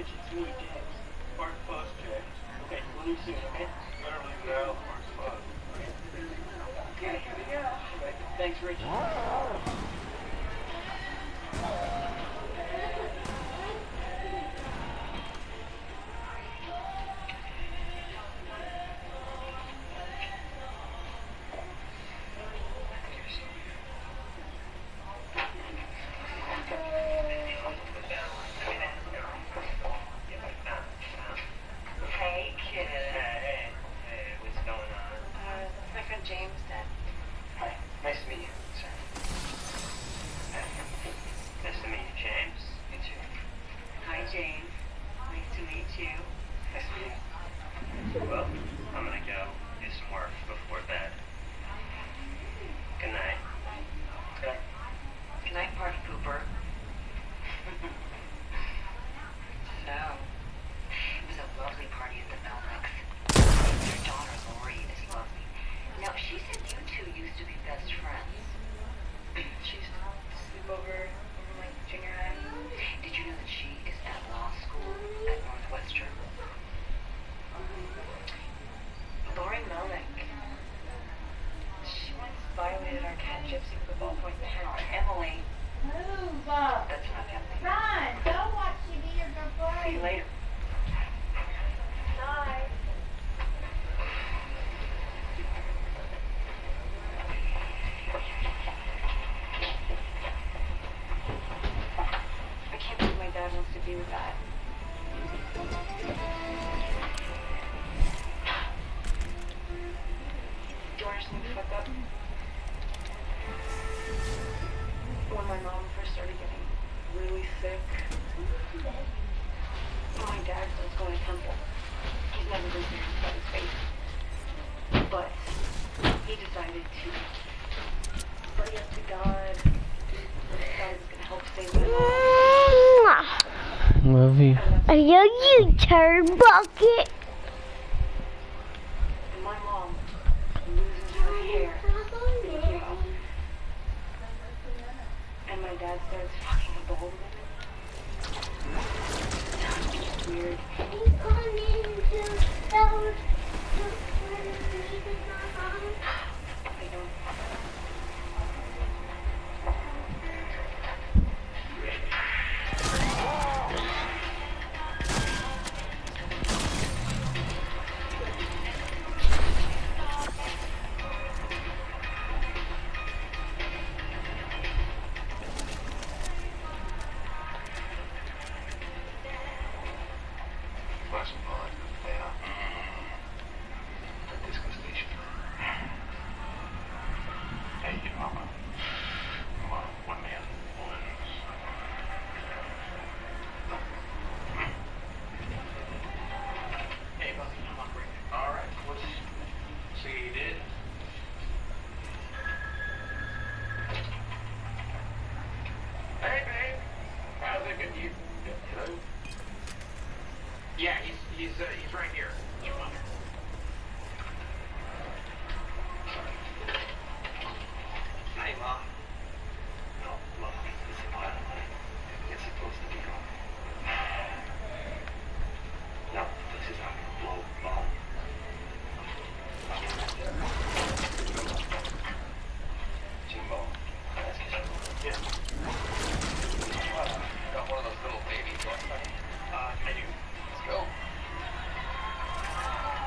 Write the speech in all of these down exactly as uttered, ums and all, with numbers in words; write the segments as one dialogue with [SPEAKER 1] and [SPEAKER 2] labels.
[SPEAKER 1] it's me, James. Mark Fuzz, James. Okay, we'll leave soon, okay? Better leave now, Mark Fuzz. Okay, here we go. Thanks, Rich.
[SPEAKER 2] Love you.
[SPEAKER 3] I love you, turd bucket.
[SPEAKER 1] And my mom loses her hair. And my dad starts fucking a bald woman. Weird. I don't.
[SPEAKER 4] Yeah, he's he's uh, he's right here. Hey, Mom. No, look, it's a pile of money. It's supposed to be gone. No, this is not gonna blow, Mom. Jimbo, that's his. Yeah. Uh, got one of those little babies last night. Uh, I do. Let's go.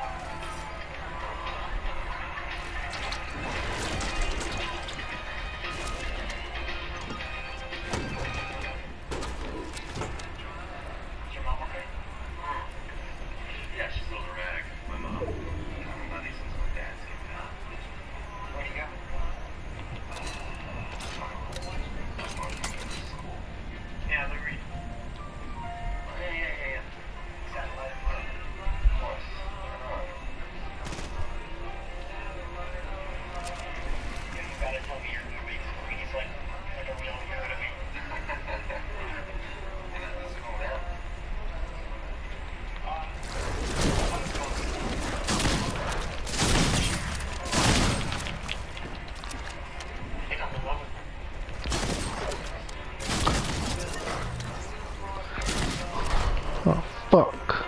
[SPEAKER 2] Oh, fuck.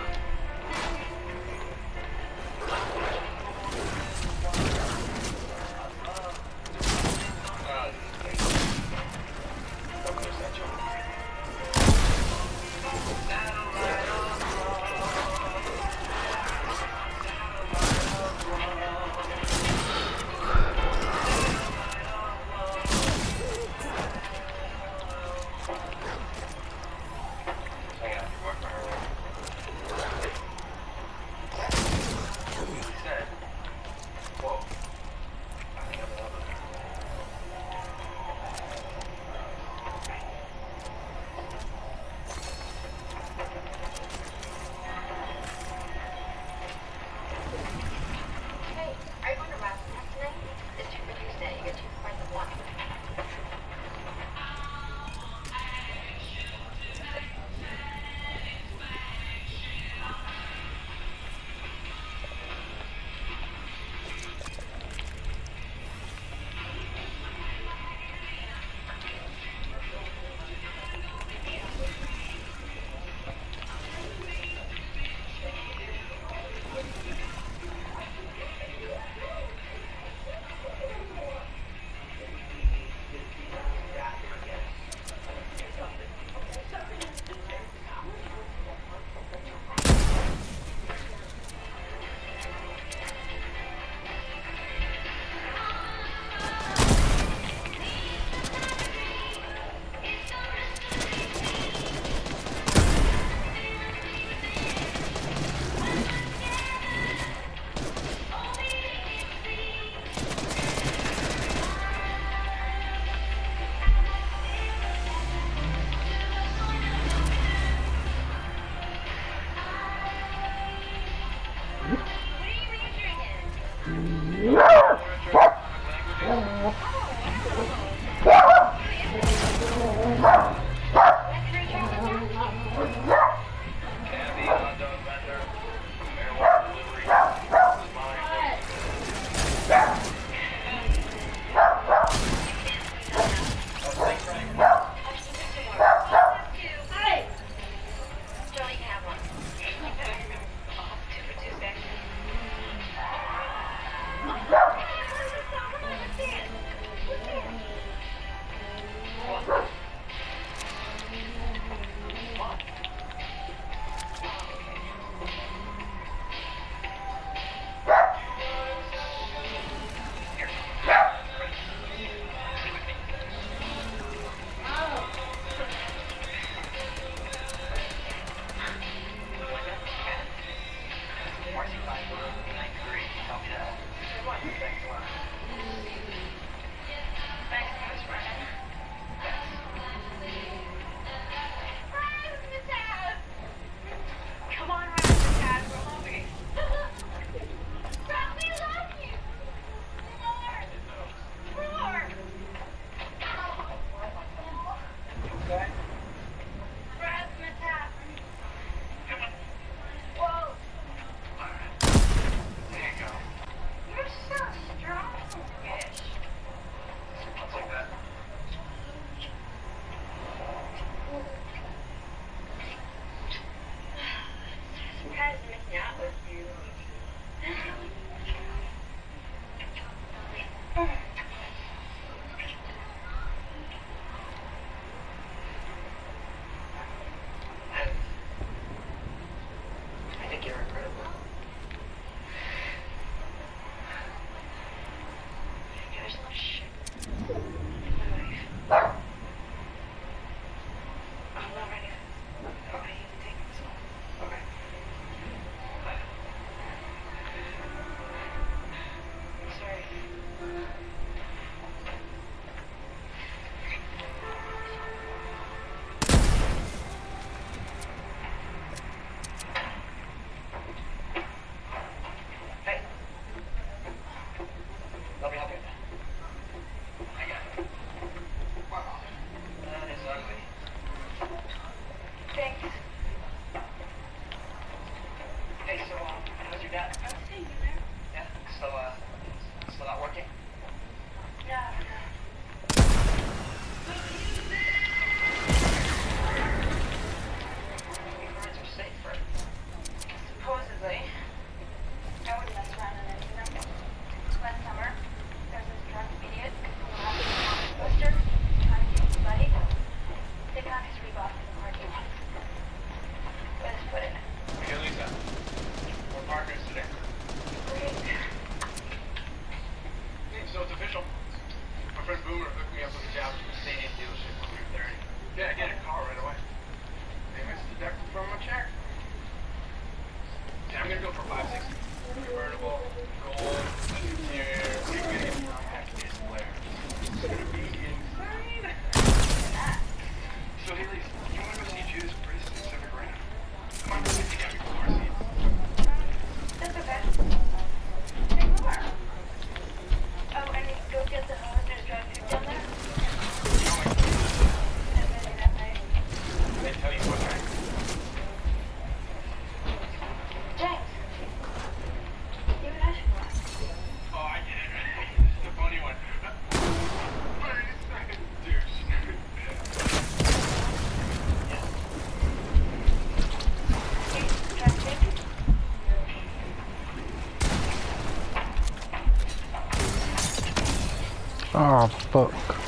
[SPEAKER 2] Oh, fuck.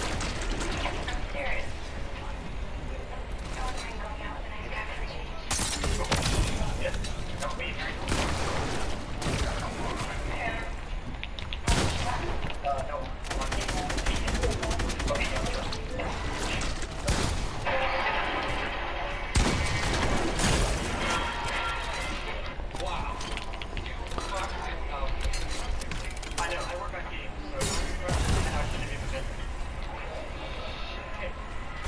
[SPEAKER 1] I know, I work on games, so I should have even been. Okay.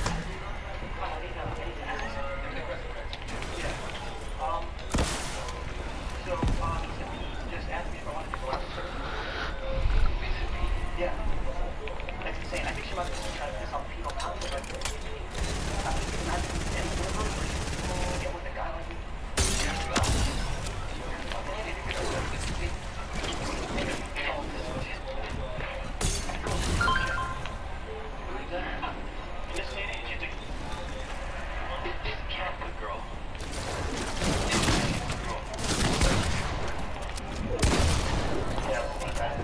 [SPEAKER 1] Yeah. Um, so, um, just asked me if I wanted to go out with her. Yeah. That's insane. I think she must have been trying to piss off people now. But like, I think it's not any delivery or get with a guy like me. In this day and age, you think, this cat, good girl. Yeah, like that.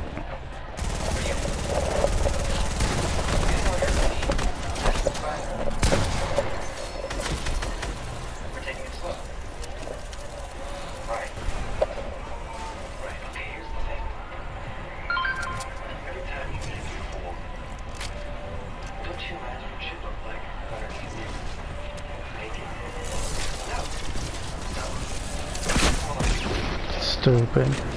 [SPEAKER 1] We're taking it slow. Right. Right, okay, here's the thing. Every time you meet a beautiful woman, don't you imagine what she'd look like underneath you? Naked? No. No. Well,
[SPEAKER 2] Stupid.